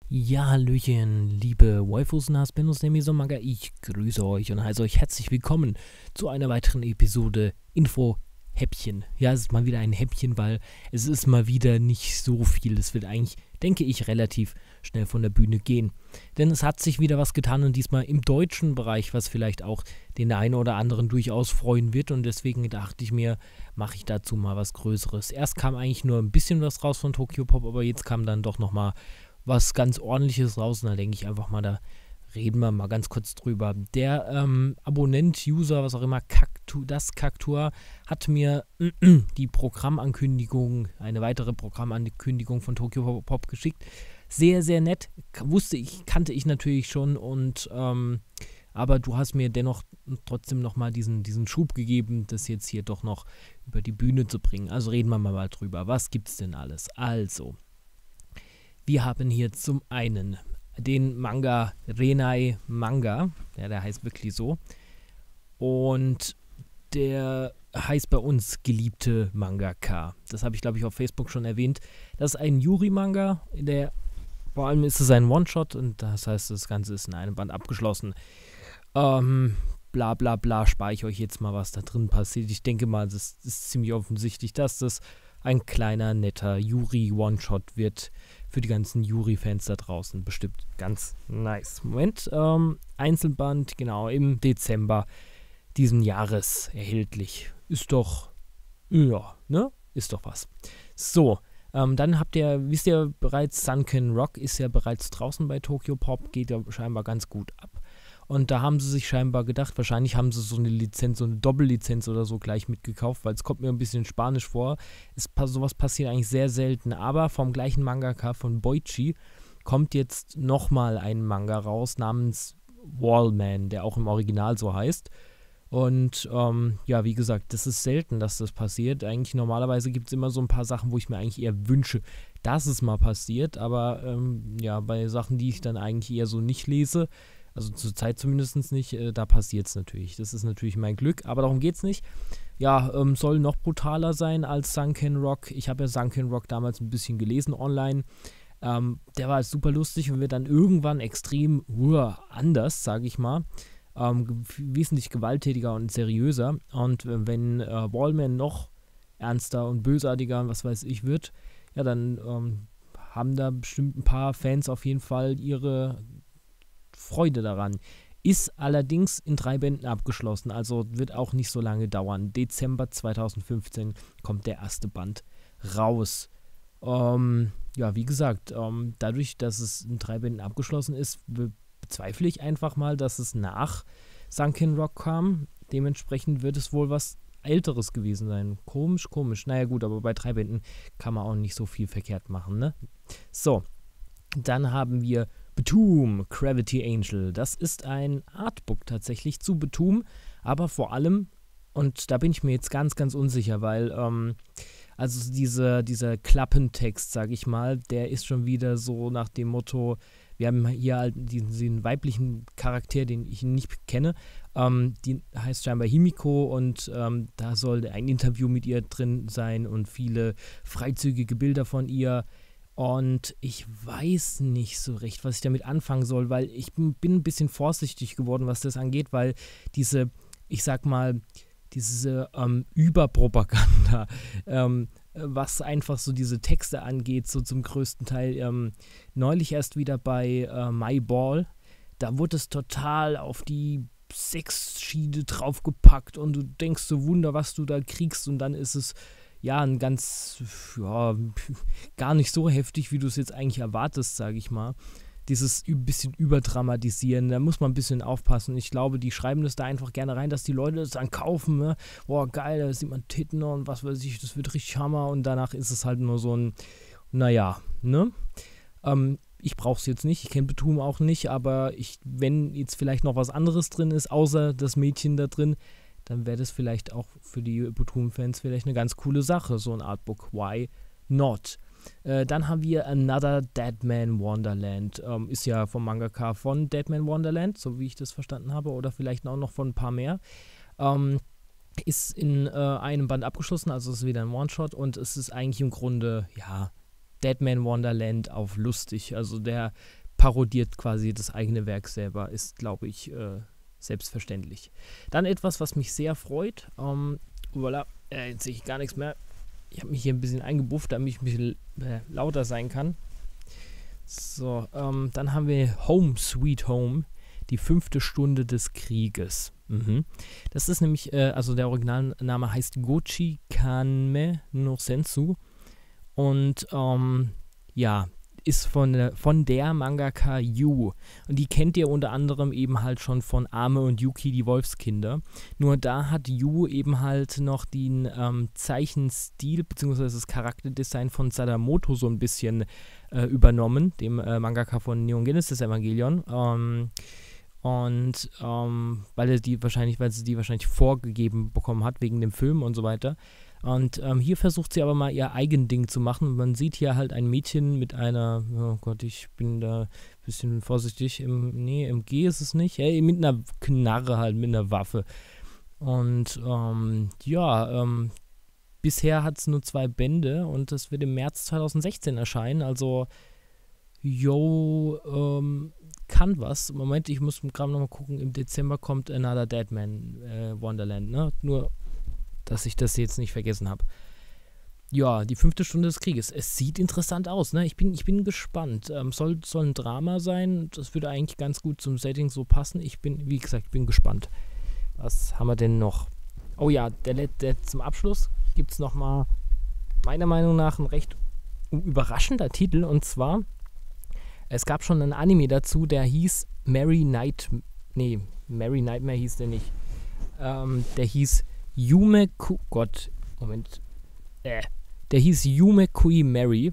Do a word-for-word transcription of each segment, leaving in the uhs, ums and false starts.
Ja, Hallöchen, liebe Waifus und Husbandos der Mesomaga, ich grüße euch und heiße euch herzlich willkommen zu einer weiteren Episode Info-Häppchen. Ja, es ist mal wieder ein Häppchen, weil es ist mal wieder nicht so viel. Es wird eigentlich, denke ich, relativ schnell von der Bühne gehen. Denn es hat sich wieder was getan und diesmal im deutschen Bereich, was vielleicht auch den einen oder anderen durchaus freuen wird. Und deswegen dachte ich mir, mache ich dazu mal was Größeres. Erst kam eigentlich nur ein bisschen was raus von Tokyopop, aber jetzt kam dann doch nochmal was ganz Ordentliches raus. Und da denke ich einfach mal, da reden wir mal ganz kurz drüber. Der ähm, Abonnent, User, was auch immer, Kaktu, das Kaktua, hat mir die Programmankündigung, eine weitere Programmankündigung von Tokyopop geschickt. Sehr, sehr nett. Wusste ich, kannte ich natürlich schon und ähm, aber du hast mir dennoch trotzdem nochmal diesen, diesen Schub gegeben, das jetzt hier doch noch über die Bühne zu bringen. Also reden wir mal, mal drüber. Was gibt's denn alles? Also, wir haben hier zum einen den Manga Renai Manga, ja, der heißt wirklich so. Und der heißt bei uns Geliebte Mangaka. Das habe ich, glaube ich, auf Facebook schon erwähnt. Das ist ein Yuri-Manga, der vor allem ist es ein One-Shot und das heißt, das Ganze ist in einem Band abgeschlossen. Ähm, bla bla bla, spare ich euch jetzt mal, was da drin passiert. Ich denke mal, das ist ziemlich offensichtlich, dass das ein kleiner, netter Yuri-One-Shot wird für die ganzen Yuri-Fans da draußen. Bestimmt ganz nice. Moment, ähm, Einzelband, genau, im Dezember diesen Jahres erhältlich. Ist doch, ja, ne? Ist doch was. So, ähm, dann habt ihr, wisst ihr bereits, Sunken Rock ist ja bereits draußen bei Tokyopop, geht ja scheinbar ganz gut ab. Und da haben sie sich scheinbar gedacht, wahrscheinlich haben sie so eine Lizenz, so eine Doppellizenz oder so gleich mitgekauft, weil es kommt mir ein bisschen Spanisch vor. Es, sowas passiert eigentlich sehr selten, aber vom gleichen Mangaka von Boichi kommt jetzt nochmal ein Manga raus namens Wallman, der auch im Original so heißt. Und ähm, ja, wie gesagt, das ist selten, dass das passiert. Eigentlich normalerweise gibt es immer so ein paar Sachen, wo ich mir eigentlich eher wünsche, dass es mal passiert. Aber ähm, ja, bei Sachen, die ich dann eigentlich eher so nicht lese, also zur Zeit zumindest nicht, äh, da passiert es natürlich. Das ist natürlich mein Glück, aber darum geht es nicht. Ja, ähm, soll noch brutaler sein als Sunken Rock. Ich habe ja Sunken Rock damals ein bisschen gelesen online. Ähm, der war super lustig und wird dann irgendwann extrem uh, anders, sage ich mal. Ähm, wesentlich gewalttätiger und seriöser. Und äh, wenn äh, Wallman noch ernster und bösartiger und was weiß ich wird, ja, dann ähm, haben da bestimmt ein paar Fans auf jeden Fall ihre Freude daran. Ist allerdings in drei Bänden abgeschlossen, also wird auch nicht so lange dauern. Dezember zweitausendfünfzehn kommt der erste Band raus. Ähm, ja, wie gesagt, ähm, dadurch, dass es in drei Bänden abgeschlossen ist, bezweifle ich einfach mal, dass es nach Sunken Rock kam. Dementsprechend wird es wohl was Älteres gewesen sein. Komisch, komisch. Naja gut, aber bei drei Bänden kann man auch nicht so viel verkehrt machen, ne? So, dann haben wir Betum, Gravity Angel. Das ist ein Artbook tatsächlich zu Betum, aber vor allem, und da bin ich mir jetzt ganz, ganz unsicher, weil, ähm, also diese, dieser Klappentext, sag ich mal, der ist schon wieder so nach dem Motto, wir haben hier halt diesen, diesen weiblichen Charakter, den ich nicht kenne, ähm, die heißt scheinbar Himiko und ähm, da soll ein Interview mit ihr drin sein und viele freizügige Bilder von ihr. Und ich weiß nicht so recht, was ich damit anfangen soll, weil ich bin ein bisschen vorsichtig geworden, was das angeht, weil diese, ich sag mal, diese ähm, Überpropaganda, ähm, was einfach so diese Texte angeht, so zum größten Teil, ähm, neulich erst wieder bei äh, My Ball, da wurde es total auf die Sexschiene draufgepackt und du denkst so, Wunder, was du da kriegst und dann ist es ja, ein ganz, ja, gar nicht so heftig, wie du es jetzt eigentlich erwartest, sage ich mal. Dieses ein bisschen überdramatisieren, da muss man ein bisschen aufpassen. Ich glaube, die schreiben das da einfach gerne rein, dass die Leute das dann kaufen, ne? Boah, geil, da sieht man Titten und was weiß ich, das wird richtig Hammer und danach ist es halt nur so ein, naja, ne? Ähm, ich brauche es jetzt nicht, ich kenne Betum auch nicht, aber ich, wenn jetzt vielleicht noch was anderes drin ist, außer das Mädchen da drin, dann wäre das vielleicht auch für die Betum-Fans vielleicht eine ganz coole Sache, so ein Artbook. Why not? Äh, dann haben wir Another Deadman Wonderland. Ähm, ist ja vom Mangaka von Deadman Wonderland, so wie ich das verstanden habe, oder vielleicht auch noch von ein paar mehr. Ähm, ist in äh, einem Band abgeschlossen, also ist wieder ein One-Shot und es ist eigentlich im Grunde, ja, Deadman Wonderland auf lustig. Also der parodiert quasi das eigene Werk selber, ist, glaube ich, äh, selbstverständlich. Dann etwas, was mich sehr freut. Ähm, voilà, äh, jetzt sehe ich gar nichts mehr. Ich habe mich hier ein bisschen eingebufft, damit ich ein bisschen äh, lauter sein kann. So, ähm, dann haben wir Home Sweet Home, die fünfte Stunde des Krieges. Mhm. Das ist nämlich, äh, also der Originalname heißt Gochi Kanme no Sensu und ähm, ja, ist von, äh, von der Mangaka Yu. Und die kennt ihr unter anderem eben halt schon von Ame und Yuki, die Wolfskinder. Nur da hat Yu eben halt noch den ähm, Zeichenstil bzw. das Charakterdesign von Sadamoto so ein bisschen äh, übernommen, dem äh, Mangaka von Neon Genesis Evangelion. Ähm, und ähm, weil er die wahrscheinlich, weil sie die wahrscheinlich vorgegeben bekommen hat, wegen dem Film und so weiter. Und ähm, hier versucht sie aber mal ihr Eigending zu machen. Man sieht hier halt ein Mädchen mit einer, oh Gott, ich bin da ein bisschen vorsichtig, im, nee, M G ist es nicht, hey, mit einer Knarre halt, mit einer Waffe. Und ähm, ja, ähm, bisher hat es nur zwei Bände und das wird im März zweitausendsechzehn erscheinen, also yo, ähm, kann was. Moment, ich muss gerade nochmal gucken, im Dezember kommt Another Deadman äh, Wonderland, ne, nur dass ich das jetzt nicht vergessen habe. Ja, die fünfte Stunde des Krieges. Es sieht interessant aus, ne? Ich bin, ich bin gespannt. Ähm, soll, soll ein Drama sein. Das würde eigentlich ganz gut zum Setting so passen. Ich bin, wie gesagt, ich bin gespannt. Was haben wir denn noch? Oh ja, der, der zum Abschluss gibt es nochmal, meiner Meinung nach, ein recht überraschender Titel. Und zwar, es gab schon einen Anime dazu, der hieß Merry Night... Nee, Merry Nightmare hieß der nicht. Ähm, der hieß Yume Ku... Gott, Moment. Äh. Der hieß Yume Kui Mary.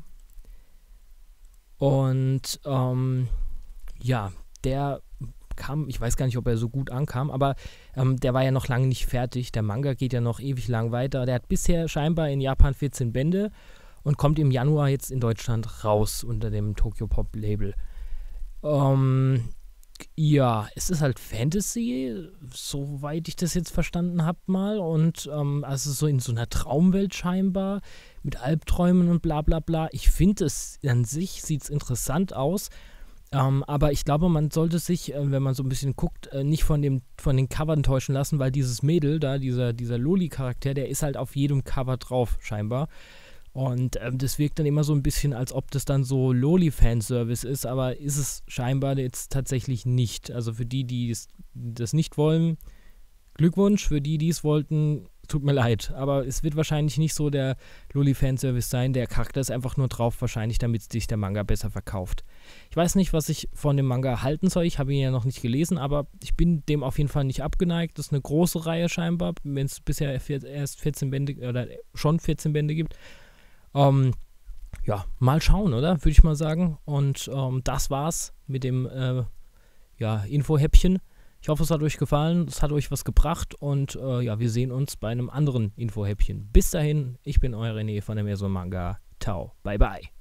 Und, ähm, ja, der kam, ich weiß gar nicht, ob er so gut ankam, aber ähm, der war ja noch lange nicht fertig. Der Manga geht ja noch ewig lang weiter. Der hat bisher scheinbar in Japan vierzehn Bände und kommt im Januar jetzt in Deutschland raus unter dem Tokyo Pop Label. Ähm... Ja, es ist halt Fantasy, soweit ich das jetzt verstanden habe mal. Und ähm, also so in so einer Traumwelt scheinbar, mit Albträumen und bla bla bla. Ich finde es an sich, sieht es interessant aus. Ähm, aber ich glaube, man sollte sich, äh, wenn man so ein bisschen guckt, äh, nicht von, dem, von den Covern täuschen lassen, weil dieses Mädel da, dieser, dieser Loli-Charakter, der ist halt auf jedem Cover drauf scheinbar. Und ähm, das wirkt dann immer so ein bisschen, als ob das dann so Loli-Fanservice ist, aber ist es scheinbar jetzt tatsächlich nicht. Also für die, die das nicht wollen, Glückwunsch. Für die, die es wollten, tut mir leid. Aber es wird wahrscheinlich nicht so der Loli-Fanservice sein. Der Charakter ist einfach nur drauf, wahrscheinlich, damit sich der Manga besser verkauft. Ich weiß nicht, was ich von dem Manga halten soll. Ich habe ihn ja noch nicht gelesen, aber ich bin dem auf jeden Fall nicht abgeneigt. Das ist eine große Reihe scheinbar, wenn es bisher erst vierzehn Bände oder schon vierzehn Bände gibt. Ähm, ja, mal schauen, oder? Würde ich mal sagen. Und ähm, das war's mit dem äh, ja, Info-Häppchen. Ich hoffe, es hat euch gefallen, es hat euch was gebracht und äh, ja, wir sehen uns bei einem anderen Info-Häppchen. Bis dahin, ich bin euer René von der Meso Manga. Tau, bye bye.